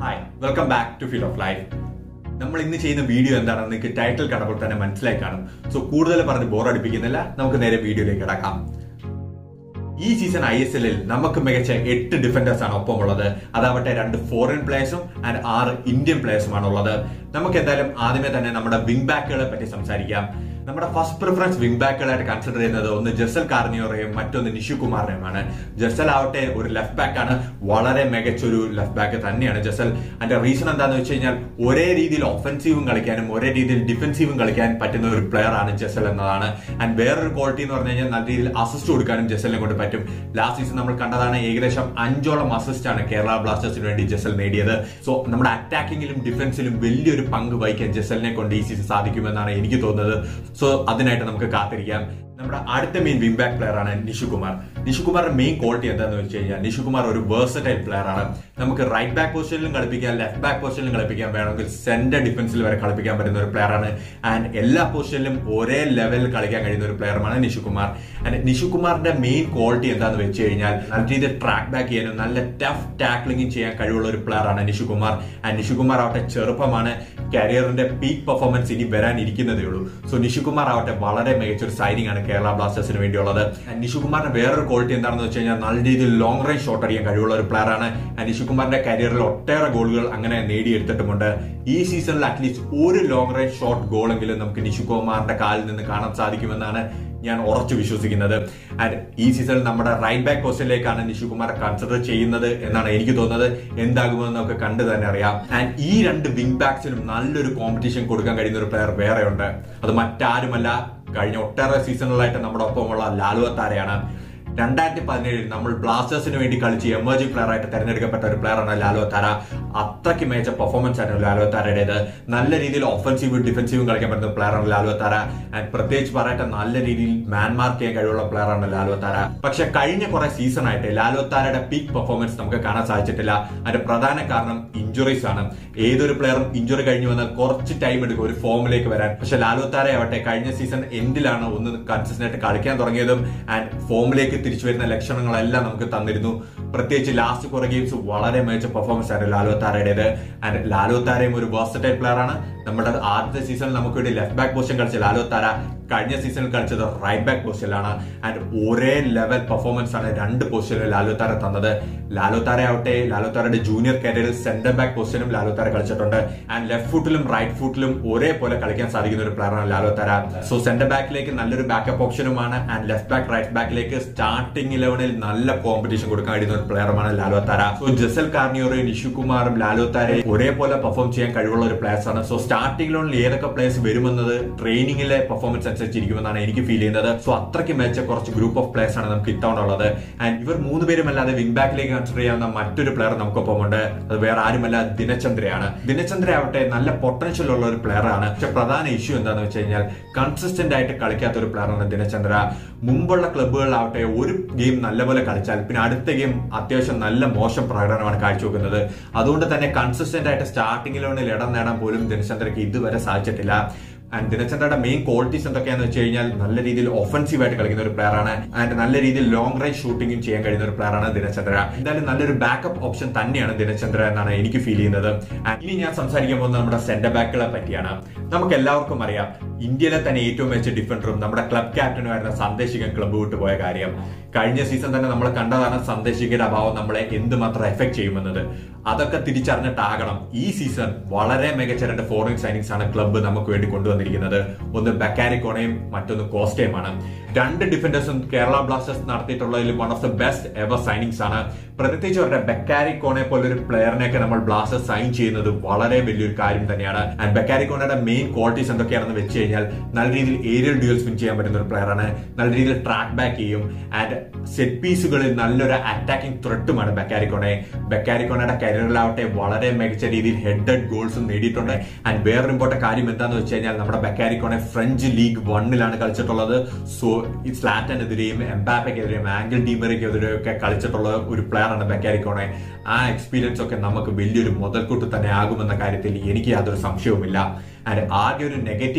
Hi, welcome back to Field of Life. നമ്മൾ ഇന്ന് ചെയ്യുന്ന വീഡിയോ എന്താണെന്ന് നിങ്ങൾക്ക് ടൈറ്റിൽ കണ്ടപ്പോൾ തന്നെ മനസ്സിലായി കാണും. സോ കൂടുതൽ പറഞ്ഞ് ബോറടിപ്പിക്കുന്നില്ല, നമുക്ക് നേരെ വീഡിയോയിലേക്ക് കിടക്കാം. ഈ സീസൺ ISL-ൽ നമുക്ക് മികച്ച 8 ഡിഫൻഡേഴ്സ് ആണ് ഒപ്പമുള്ളത്. അതാവട്ടെ 2 ഫോറിൻ പ്ലേയേഴ്സും ആൻഡ് 6 ഇന്ത്യൻ പ്ലേയേഴ്സുമാണ് ഉള്ളത്. നമുക്ക് എന്തായാലും ആദ്യമേ തന്നെ നമ്മുടെ വിംഗ് ബാക്കുകളെ പറ്റി സംസാരിക്കാം. നമ്മുടെ ഫസ്റ്റ് പ്രിഫറൻസ് വിംഗ് ബാക്കുകളായിട്ട് കൺസിഡർ ചെയ്യുന്നത് ഒന്ന് ജസൽ കാർണിയോറയും മറ്റൊന്ന് നിഷുകുമാറിനെയുമാണ്. ജസൽ ആവട്ടെ ഒരു ലെഫ്റ്റ് ബാക്ക് ആണ്, വളരെ മികച്ചൊരു ലെഫ്റ്റ് ബാക്ക് തന്നെയാണ് ജസൽ. അതിന്റെ റീസൺ എന്താണെന്ന് വെച്ച് കഴിഞ്ഞാൽ ഒരേ രീതിയിൽ ഒഫൻസീവും കളിക്കാനും ഒരേ രീതിയിൽ ഡിഫൻസീവും കളിക്കാൻ പറ്റുന്ന ഒരു പ്ലെയർ ആണ് ജസൽ എന്നതാണ്. ആൻഡ് വേറൊരു ക്വാളിറ്റി എന്ന് പറഞ്ഞു കഴിഞ്ഞാൽ നല്ല രീതിയിൽ അസിസ്റ്റ് കൊടുക്കാനും ജസലിനെ കൊണ്ട് പറ്റും. ലാസ്റ്റ് സീസൺ നമ്മൾ കണ്ടതാണ്, ഏകദേശം 5ഓളം അസിസ്റ്റ് ആണ് കേരള ബ്ലാസ്റ്റേഴ്സിന് വേണ്ടി ജസൽ നേടിയത്. സോ നമ്മുടെ അറ്റാക്കിങ്ങിലും ഡിഫൻസിലും വലിയൊരു പങ്ക് വഹിക്കാൻ ജസലിനെ കൊണ്ട് ഈ സീസൺ സാധിക്കുമെന്നാണ് എനിക്ക് തോന്നുന്നത്. സോ അതിനായിട്ട് നമുക്ക് കാത്തിരിക്കാം. നമ്മുടെ അടുത്ത മെയിൻ വിംഗ് ബാക്ക് പ്ലെയർ ആണ് നിഷുകുമാർ. നിഷുകുമാറിന്റെ മെയിൻ ക്വാളിറ്റി എന്താണെന്ന് വെച്ച് കഴിഞ്ഞാൽ നിഷുകുമാർ ഒരു വേഴ്സറ്റൈൽ പ്ലെയർ ആണ്. നമുക്ക് റൈറ്റ് ബാക്ക് പൊസിഷനിലും കളിപ്പിക്കാം, ലെഫ്റ്റ് ബാക്ക് പൊസിഷനിലും കളിപ്പിക്കാം, വേണമെങ്കിൽ സെന്റർ ഡിഫൻസിൽ വരെ കളിപ്പിക്കാൻ പറ്റുന്ന ഒരു പ്ലെയർ ആണ്. ആൻഡ് എല്ലാ പൊസിഷനിലും ഒരേ ലെവലിൽ കളിക്കാൻ കഴിയുന്ന ഒരു പ്ലെയറുമാണ് നിഷുകുമാർ. ആൻഡ് നിഷുകുമാറിന്റെ മെയിൻ ക്വാളിറ്റി എന്താണെന്ന് വെച്ച് കഴിഞ്ഞാൽ നല്ല രീതിയിൽ ട്രാക്ക് ബാക്ക് ചെയ്യാനും നല്ല ടഫ് ടാക്ലിംഗും ചെയ്യാൻ കഴിവുള്ള ഒരു പ്ലെയർ ആണ് നിഷുകുമാർ. ആൻഡ് നിഷുകുമാർ ആവട്ടെ ചെറുപ്പമാണ്, കരിയറിന്റെ പീക്ക് പെർഫോമൻസ് ഇനി വരാനിരിക്കുന്നതേ ഉള്ളൂ. സോ നിഷുകുമാർ ആവട്ടെ വളരെ മികച്ചൊരു സൈനിങ് ആണ് കേരള ബ്ലാസ്റ്റേഴ്സിന് വേണ്ടിയുള്ളത്. നിഷുകുമാറിന്റെ വേറൊരു ക്വാളിറ്റി എന്താണെന്ന് വെച്ച് കഴിഞ്ഞാൽ നല്ല രീതിയിൽ ലോങ് റേഞ്ച് ഷോട്ട് അടിക്കാൻ കഴിവുള്ള ഒരു പ്ലെയർ ആണ്. നിഷുകുമാറിന്റെ കരിയറിൽ ഒട്ടേറെ ഗോളുകൾ അങ്ങനെ നേടിയെടുത്തിട്ടുമുണ്ട്. ഈ സീസണിൽ അറ്റ്ലീസ്റ്റ് ഒരു ലോങ് റേഞ്ച് ഷോട്ട് ഗോളെങ്കിലും നമുക്ക് നിഷുകുമാറിന്റെ കാലിൽ നിന്ന് കാണാൻ സാധിക്കുമെന്നാണ് ഞാൻ ഉറച്ചു വിശ്വസിക്കുന്നത്. ആൻഡ് ഈ സീസണിൽ നമ്മുടെ റൈറ്റ് ബാക്ക് പൊസിഷനിലേക്കാണ് നിഷുകുമാർ കൺസിഡർ ചെയ്യുന്നത് എന്നാണ് എനിക്ക് തോന്നുന്നത്. എന്താകുമെന്ന് നമുക്ക് കണ്ടു തന്നെ അറിയാം. ആൻഡ് ഈ 2 വിംഗ് ബാക്സിനും നല്ലൊരു കോമ്പറ്റീഷൻ കൊടുക്കാൻ കഴിയുന്ന ഒരു പ്ലെയർ വേറെയുണ്ട്. അത് മറ്റാരുമല്ല, കഴിഞ്ഞ ഒട്ടേറെ സീസണുകളായിട്ട് നമ്മുടെ ഒപ്പമുള്ള ലാലുവത്താരയാണ്. 2017 നമ്മൾ ബ്ലാസ്റ്റേഴ്സിന് വേണ്ടി കളിച്ച് എമർജിംഗ് പ്ലെയർ ആയിട്ട് തെരഞ്ഞെടുക്കപ്പെട്ട ഒരു പ്ലെയർ ആണ് ലാലുവത്താര. അത്രയ്ക്ക് മികച്ച പെർഫോമൻസ് ആയിരുന്നു ലാലുവത്താരയുടേത്. നല്ല രീതിയിൽ ഒഫൻസീവും ഡിഫൻസീവും കളിക്കാൻ പറ്റുന്ന പ്ലെയർ ആണ് ലാലുവത്താര. ആൻഡ് പ്രത്യേകിച്ച് പറയട്ടെ, നല്ല രീതിയിൽ മാൻമാർക്ക് ചെയ്യാൻ കഴിവുള്ള പ്ലെയർ ആണ് ലാലുവത്താര. പക്ഷെ കഴിഞ്ഞ കുറെ സീസൺ ആയിട്ട് ലാലുവത്താരയുടെ പീക്ക് പെർഫോമൻസ് നമുക്ക് കാണാൻ സാധിച്ചിട്ടില്ല. അതിന്റെ പ്രധാന കാരണം ഇഞ്ചുറീസ് ആണ്. ഏതൊരു പ്ലെയറും ഇഞ്ചുറി കഴിഞ്ഞു വന്നാൽ കുറച്ച് ടൈം എടുക്കും ഒരു ഫോമിലേക്ക് വരാൻ. പക്ഷെ ലാലുവത്താരയാവട്ടെ കഴിഞ്ഞ സീസൺ എൻഡിലാണ് ഒന്ന് കൺസിസ്റ്റന്റ് ആയിട്ട് കളിക്കാൻ തുടങ്ങിയതും ആൻഡ് ഫോമിലേക്ക് തിരിച്ചു വരുന്ന ലക്ഷണങ്ങളെല്ലാം നമുക്ക് തന്നിരുന്നു. പ്രത്യേകിച്ച് ലാസ്റ്റ് കുറെ ഗെയിംസ് വളരെ മികച്ച പെർഫോമൻസ് ആയിരുന്നു ലാലുവത്താരയുടേത്. ആൻഡ് ലാലുവത്താരയും ഒരു വേഴ്സറ്റൈൽ പ്ലെയർ ആണ്. നമ്മുടെ ആദ്യത്തെ സീസണിൽ നമുക്ക് വേണ്ടി ലെഫ്റ്റ് ബാക്ക് പൊസിഷൻ കളിച്ച ലാലുവത്താര കഴിഞ്ഞ സീസണിൽ കളിച്ചത് റൈറ്റ് ബാക്ക് പൊസിഷനിലാണ്. ആൻഡ് ഒരേ ലെവൽ പെർഫോമൻസ് ആണ് 2 പൊസിഷനിൽ ലാലുവത്താര തന്നത്. ലാലുവത്താരയാവട്ടെ ലാലുവത്താരയുടെ ജൂനിയർ കരിയറിൽ സെന്റർ ബാക്ക് പൊസിഷനും ലാലുവത്താര കളിച്ചിട്ടുണ്ട്. ആൻഡ് ലെഫ്റ്റ് ഫുട്ടിലും റൈറ്റ് ഫുട്ടിലും ഒരേപോലെ കളിക്കാൻ സാധിക്കുന്ന ഒരു പ്ലെയറാണ് ലാലുവത്താര. സോ സെന്റർ ബാക്കിലേക്ക് നല്ലൊരു ബാക്കപ്പ് ഓപ്ഷനുമാണ്. ആൻഡ് ലെഫ്റ്റ് ബാക്ക് റൈറ്റ് ബാക്കിലേക്ക് സ്റ്റാർട്ടിംഗ് 11-ൽ നല്ല കോമ്പറ്റീഷൻ കൊടുക്കാൻ കഴിയുന്ന ഒരു പ്ലെയറുമാണ് ലാലുവത്താര. സോ ജസൽ കാർണിയോറയും നിഷുകുമാറും ലാലുവത്താരയും ഒരേപോലെ പെർഫോം ചെയ്യാൻ കഴിവുള്ള ഒരു പ്ലെയേഴ്സ് ആണ്. സോ സ്റ്റാർട്ടിംഗ് 11-ൽ ഏതൊക്കെ പ്ലേയേഴ്സ് വരുമെന്നത് ട്രെയിനിങ്ങിലെ പെർഫോമൻസ് അനുസരിച്ചിരിക്കുമെന്നാണ് എനിക്ക് ഫീൽ ചെയ്യുന്നത്. സോ അത്രയ്ക്ക് മികച്ച കുറച്ച് ഗ്രൂപ്പ് ഓഫ് പ്ലേയേഴ്സ് ആണ് നമുക്ക് ഇത്തവണ ഉള്ളത്. ആൻഡ് ഇവർ 3 പേരും അല്ലാതെ വിംഗ് ബാക്കിലേക്ക് കൺസിഡർ ചെയ്യാവുന്ന മറ്റൊരു പ്ലെയർ നമുക്കൊപ്പമുണ്ട്. അത് വേറെ ആരുമല്ല, ദിനചന്ദ്രയാണ്. ദിനചന്ദ്ര ആവട്ടെ നല്ല പൊട്ടൻഷ്യൽ ഉള്ള ഒരു പ്ലെയർ ആണ്. പക്ഷെ പ്രധാന ഇഷ്യൂ എന്താണെന്ന് വെച്ച് കഴിഞ്ഞാൽ കൺസിസ്റ്റന്റ് ആയിട്ട് കളിക്കാത്ത ഒരു പ്ലെയർ ആണ് ദിനചന്ദ്ര. മുമ്പുള്ള ക്ലബ്ബുകളിലാവട്ടെ ഒരു ഗെയിം നല്ലപോലെ കളിച്ചാൽ പിന്നെ അടുത്ത ഗെയിം അത്യാവശ്യം നല്ല മോശം പ്രകടനമാണ് കാഴ്ചവെക്കുന്നത്. അതുകൊണ്ട് തന്നെ കൺസിസ്റ്റന്റ് ആയിട്ട് സ്റ്റാർട്ടിംഗ് 11-ൽ ഇടം നേടാൻ പോലും ദിനചന്ദ്രയ്ക്ക് ഇതുവരെ സാധിച്ചിട്ടില്ല. ആൻഡ് ദിനചന്ദ്രയുടെ മെയിൻ ക്വാളിറ്റീസ് എന്തൊക്കെയാണെന്ന് വെച്ച് കഴിഞ്ഞാൽ നല്ല രീതിയിൽ ഒഫൻസീവ് ആയിട്ട് കളിക്കുന്ന ഒരു പ്ലെയർ ആണ്. ആൻഡ് നല്ല രീതിയിൽ ലോങ് റേഞ്ച് ഷൂട്ടിംഗും ചെയ്യാൻ കഴിയുന്ന ഒരു പ്ലെയർ ആണ് ദിനചന്ദ്ര. എന്തായാലും നല്ലൊരു ബാക്കപ്പ് ഓപ്ഷൻ തന്നെയാണ് ദിനചന്ദ്ര എന്നാണ് എനിക്ക് ഫീൽ ചെയ്യുന്നത്. ഇനി ഞാൻ സംസാരിക്കാൻ പോകുന്നത് നമ്മുടെ സെന്റർ ബാക്കുകളെ പറ്റിയാണ്. നമുക്ക് എല്ലാവർക്കും അറിയാം, ഇന്ത്യയിലെ തന്നെ ഏറ്റവും മികച്ച ഡിഫൻഡറും നമ്മുടെ ക്ലബ് ക്യാപ്റ്റനുമായിരുന്ന സന്ദേശികൻ ക്ലബ്ബ് വിട്ടു പോയ കാര്യം. കഴിഞ്ഞ സീസൺ തന്നെ നമ്മൾ കണ്ടതാണ് സന്ദേശികയുടെ അഭാവം നമ്മളെ എന്തുമാത്രം എഫക്ട് ചെയ്യുമെന്നത്. അതൊക്കെ തിരിച്ചറിഞ്ഞിട്ടാകണം ഈ സീസൺ വളരെ മികച്ച 2 ഫോറിൻ സൈനിങ്സ് ആണ് ക്ലബ്ബ് നമുക്ക് വേണ്ടി കൊണ്ടുവന്നിരിക്കുന്നത്. ഒന്ന് ബാക്കാരിക്കോണയും മറ്റൊന്ന് കോസ്റ്റയുമാണ്. 2 ഡിഫൻഡേഴ്സും കേരള ബ്ലാസ്റ്റേഴ്സ് നടത്തിയിട്ടുള്ളതിൽ one of the best ever signings ആണ്. പ്രത്യേകിച്ച് അവരുടെ ബാക്കാരിക്കോണെ പോലൊരു പ്ലെയറിനെയൊക്കെ നമ്മൾ ബ്ലാസ്റ്റേഴ്സ് സൈൻ ചെയ്യുന്നത് വളരെ വലിയൊരു കാര്യം തന്നെയാണ്. ആൻഡ് ബാക്കാരിക്കോണയുടെ മെയിൻ ക്വാളിറ്റീസ് എന്തൊക്കെയാണെന്ന് വെച്ച് കഴിഞ്ഞാൽ നല്ല രീതിയിൽ ഏരിയൽ ഡ്യൂൽസ് വിൻ ചെയ്യാൻ പറ്റുന്ന ഒരു പ്ലെയറാണ്. നല്ല രീതിയിൽ ട്രാക്ക് ബാക്ക് ചെയ്യും. ആൻഡ് സെറ്റ് പീസുകളിൽ നല്ലൊരു അറ്റാക്കിംഗ് ത്രെട്ടുമാണ് ബാക്കാരിക്കോണെ. ബാക്കാരിക്കോണയുടെ കരിയറിലാവട്ടെ വളരെ മികച്ച രീതിയിൽ ഹെഡഡ് ഗോൾസും നേടിയിട്ടുണ്ട്. ആൻഡ് വേറൊരു ഇമ്പോർട്ടന്റ് കാര്യം എന്താണെന്ന് വെച്ച് കഴിഞ്ഞാൽ നമ്മുടെ ബാക്കാരിക്കോണെ ഫ്രഞ്ച് ലീഗ് 1-ലാണ് കളിച്ചിട്ടുള്ളത്. സോ ഈ സ്ലാറ്റനെതിരെയും എംബാപ്പയ്ക്കെതിരെയും ആംഗിൾ ഡീമറിക്കെതിരെയും ഒക്കെ കളിച്ചിട്ടുള്ള ഒരു പ്ലെയർ ആണ് ബാക്കാരിക്കോണെ. ആ എക്സ്പീരിയൻസ് ഒക്കെ നമുക്ക് വലിയൊരു മുതൽക്കൂട്ട് തന്നെ ആകുമെന്ന കാര്യത്തിൽ എനിക്ക് യാതൊരു സംശയവുമില്ല. ആൻഡ് ആകെ ഒരു നെഗറ്റീവ് ആയിട്ട് എനിക്ക്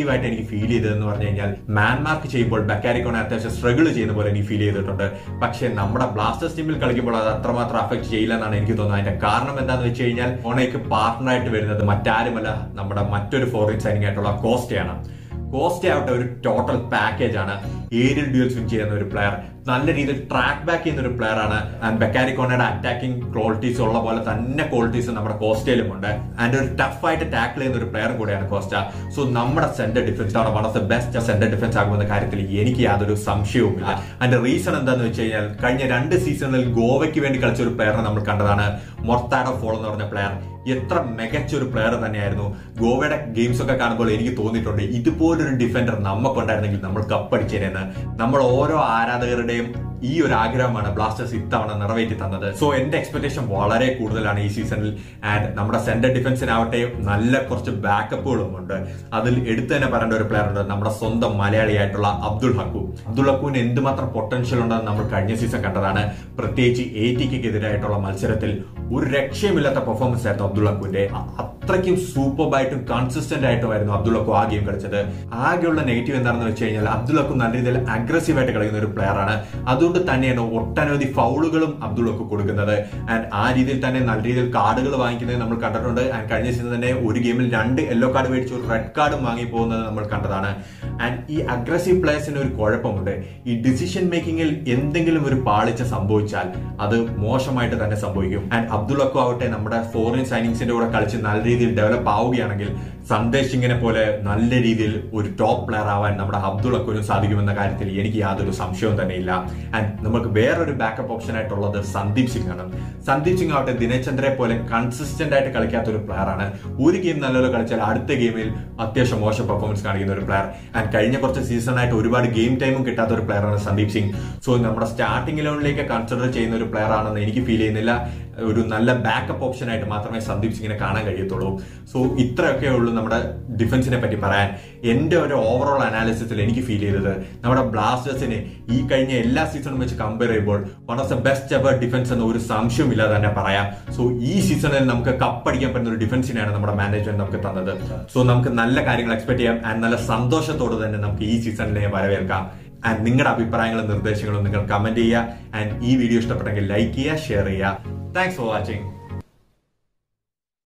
എനിക്ക് ഫീൽ ചെയ്തതെന്ന് പറഞ്ഞു കഴിഞ്ഞാൽ മാൻ മാർക്ക് ചെയ്യുമ്പോൾ ബക്കാരിക്കോണെ അത്യാവശ്യം സ്ട്രഗിൾ ചെയ്യുന്ന പോലെ എനിക്ക് ഫീൽ ചെയ്തിട്ടുണ്ട്. പക്ഷെ നമ്മുടെ ബ്ലാസ്റ്റേഴ്സ് ടീമിൽ കളിക്കുമ്പോൾ അത് അത്രമാത്രം അഫക്ട് ചെയ്യില്ല എന്നാണ് എനിക്ക് തോന്നുന്നത്. അതിന്റെ കാരണം എന്താണെന്ന് വെച്ച് കഴിഞ്ഞാൽ ഓണയ്ക്ക് പാർട്ട്ണറായിട്ട് വരുന്നത് മറ്റാരുമല്ല, നമ്മുടെ മറ്റൊരു ഫോറിൻ സൈനിങ് ആയിട്ടുള്ള കോസ്റ്റയാണ്. കോസ്റ്റ ആവട്ടെ ഒരു ടോട്ടൽ പാക്കേജ് ആണ്. ഏരിയൽ ഡ്യൂൽസ് വിൻ ചെയ്യുന്ന ഒരു പ്ലെയർ, നല്ല രീതിയിൽ ട്രാക്ക് ബാക്ക് ചെയ്യുന്ന ഒരു പ്ലെയർ ആണ്. ആൻഡ് ബക്കാരിക്കോണയുടെ അറ്റാക്കിംഗ് ക്വാളിറ്റീസ് ഉള്ള പോലെ തന്നെ ക്വാളിറ്റീസ് നമ്മുടെ കോസ്റ്റയിലും ഉണ്ട്. ആൻഡ് ഒരു ടഫ് ആയിട്ട് ടാക്കിൾ ചെയ്യുന്ന ഒരു പ്ലെയർ കൂടെയാണ് കോസ്റ്റ. സോ നമ്മുടെ സെന്റർ ഡിഫൻസ് ആണ് one of the best centre defence ആകുന്ന കാര്യത്തിൽ എനിക്ക് യാതൊരു സംശയവുമില്ല. അതിന്റെ റീസൺ എന്താണെന്ന് വെച്ച് കഴിഞ്ഞാൽ കഴിഞ്ഞ 2 സീസണിൽ ഗോവയ്ക്ക് വേണ്ടി കളിച്ച ഒരു പ്ലെയറിനെ നമ്മൾ കണ്ടതാണ്, മൊർത്താഡോ ഫോൾ എന്ന് പറഞ്ഞ പ്ലെയർ. എത്ര മികച്ചൊരു പ്ലെയർ തന്നെയായിരുന്നു. ഗോവയുടെ ഗെയിംസ് ഒക്കെ കാണുമ്പോൾ എനിക്ക് തോന്നിയിട്ടുണ്ട് ഇതുപോലൊരു ഡിഫൻഡർ നമുക്കുണ്ടായിരുന്നെങ്കിൽ നമ്മൾ കപ്പടിച്ചേനെന്ന്. നമ്മൾ ഓരോ ആരാധകരുടെയും ഈ ഒരു ആഗ്രഹമാണ് ബ്ലാസ്റ്റേഴ്സ് ഇത്തവണ നിറവേറ്റി തന്നത്. സോ എന്റെ എക്സ്പെക്ടേഷൻ വളരെ കൂടുതലാണ് ഈ സീസണിൽ. ആൻഡ് നമ്മുടെ സെന്റർ ഡിഫൻസിനാവട്ടെ നല്ല കുറച്ച് ബാക്കപ്പുകളും ഉണ്ട്. അതിൽ എടുത്തു തന്നെ പറയേണ്ട ഒരു പ്ലെയർ ഉണ്ട്, നമ്മുടെ സ്വന്തം മലയാളിയായിട്ടുള്ള അബ്ദുൾഹക്കുവിന് എന്തുമാത്രം പൊട്ടൻഷ്യൽ ഉണ്ടെന്ന് നമ്മൾ കഴിഞ്ഞ സീസൺ കണ്ടതാണ്. പ്രത്യേകിച്ച് എതിരായിട്ടുള്ള മത്സരത്തിൽ ഒരു രക്ഷയുമില്ലാത്ത പെർഫോമൻസ് ആയിരുന്നു അബ്ദുൾഹക്കുവിന്റെ. അത്രയ്ക്കും സൂപ്പർബായിട്ടും കൺസിസ്റ്റന്റ് ആയിട്ടുമായിരുന്നു അബ്ദുൾഹക്കു ആ ഗെയിം കളിച്ചത്. ആകെയുള്ള നെഗറ്റീവ് എന്താണെന്ന് വെച്ച് കഴിഞ്ഞാൽ അബ്ദുൾഹക്കു നല്ല രീതിയിൽ അഗ്രസീവ് ആയിട്ട് കളിക്കുന്ന ഒരു പ്ലെയർ ആണ്. അതുകൊണ്ട് തന്നെയാണ് ഒട്ടനവധി ഫൗളുകളും അബ്ദുൾഹക്കു കൊടുക്കുന്നത്. ആൻഡ് ആ രീതിയിൽ തന്നെ നല്ല രീതിയിൽ കാർഡുകൾ വാങ്ങിക്കുന്നത് നമ്മൾ കണ്ടിട്ടുണ്ട്. ആൻഡ് കഴിഞ്ഞ സീസൺ തന്നെ ഒരു ഗെയിമിൽ 2 യെല്ലോ കാർഡ് മേടിച്ച് ഒരു റെഡ് കാർഡും വാങ്ങി പോകുന്നത് നമ്മൾ കണ്ടതാണ്. ആൻഡ് ഈ അഗ്രസീവ് പ്ലേയേഴ്സിന് ഒരു കുഴപ്പമുണ്ട്, ഈ ഡിസിഷൻ മേക്കിങ്ങിൽ എന്തെങ്കിലും ഒരു പാളിച്ച സംഭവിച്ചാൽ അത് മോശമായിട്ട് തന്നെ സംഭവിക്കും. ആൻഡ് അബ്ദുൾഹക്കു ആവട്ടെ നമ്മുടെ ഫോറിൻ സൈനിങ്സിന്റെ കൂടെ കളിച്ച് നല്ല രീതിയിൽ ഡെവലപ്പ് ആവുകയാണെങ്കിൽ സന്ദേശിങ്ങിനെ പോലെ നല്ല രീതിയിൽ ഒരു ടോപ്പ് പ്ലെയർ ആവാൻ നമ്മുടെ അബ്ദുൾഹക്കുവിനും സാധിക്കുമെന്ന കാര്യത്തിൽ എനിക്ക് യാതൊരു സംശയവും തന്നെയില്ല. ആൻഡ് നമുക്ക് വേറൊരു ബാക്കപ്പ് ഓപ്ഷൻ ആയിട്ടുള്ളത് സന്ദീപ് സിംഗ് ആണ്. സന്ദീപ് സിംഗ് ആവട്ടെ ദിനേശ് പോലെ കൺസിസ്റ്റന്റ് ആയിട്ട് കളിക്കാത്ത ഒരു പ്ലെയർ ആണ്. ഒരു ഗെയിം നല്ലപോലെ കളിച്ചാൽ അടുത്ത ഗെയിമിൽ അത്യാവശ്യം മോശം പെർഫോമൻസ് കാണിക്കുന്ന ഒരു പ്ലെയർ. ആൻഡ് കഴിഞ്ഞ കുറച്ച് സീസണായിട്ട് ഒരുപാട് ഗെയിം ടൈമും കിട്ടാത്ത ഒരു പ്ലെയർ ആണ് സന്ദീപ് സിംഗ്. സോ നമ്മുടെ സ്റ്റാർട്ടിംഗ് ഇലവനിലേക്ക് കൺസിഡർ ചെയ്യുന്ന ഒരു പ്ലെയർ ആണെന്ന് എനിക്ക് ഫീൽ ചെയ്യുന്നില്ല. ഒരു നല്ല ബാക്കപ്പ് ഓപ്ഷൻ ആയിട്ട് മാത്രമേ സന്ദീപ് സിംഗിനെ കാണാൻ കഴിയത്തുള്ളൂ. സോ ഇത്രയൊക്കെ ഉള്ളൂ നമ്മുടെ ഡിഫൻസിനെ പറ്റി പറയാൻ. എന്റെ ഒരു ഓവറോൾ അനാലിസിസിൽ എനിക്ക് ഫീൽ ചെയ്തത് നമ്മുടെ ബ്ലാസ്റ്റേഴ്സിനെ ഈ കഴിഞ്ഞ എല്ലാ സീസണും വെച്ച് കമ്പയർ ചെയ്യുമ്പോൾ one of the best ever defence എന്ന് ഒരു സംശയവും ഇല്ലാതെ തന്നെ പറയാം. സോ ഈ സീസണിൽ നമുക്ക് കപ്പടിക്കാൻ പറ്റുന്ന ഒരു ഡിഫൻസിനെയാണ് നമ്മുടെ മാനേജ്മെന്റ് നമുക്ക് തന്നത്. സോ നമുക്ക് നല്ല കാര്യങ്ങൾ എക്സ്പെക്ട് ചെയ്യാം. ആൻഡ് നല്ല സന്തോഷത്തോടെ തന്നെ നമുക്ക് ഈ സീസണിനെ വരവേൽക്കാം. ആൻഡ് നിങ്ങളുടെ അഭിപ്രായങ്ങളും നിർദ്ദേശങ്ങളും നിങ്ങൾ കമന്റ് ചെയ്യുക. ആൻഡ് ഈ വീഡിയോ ഇഷ്ടപ്പെട്ടെങ്കിൽ ലൈക്ക് ചെയ്യുക, ഷെയർ ചെയ്യുക. Thanks for watching.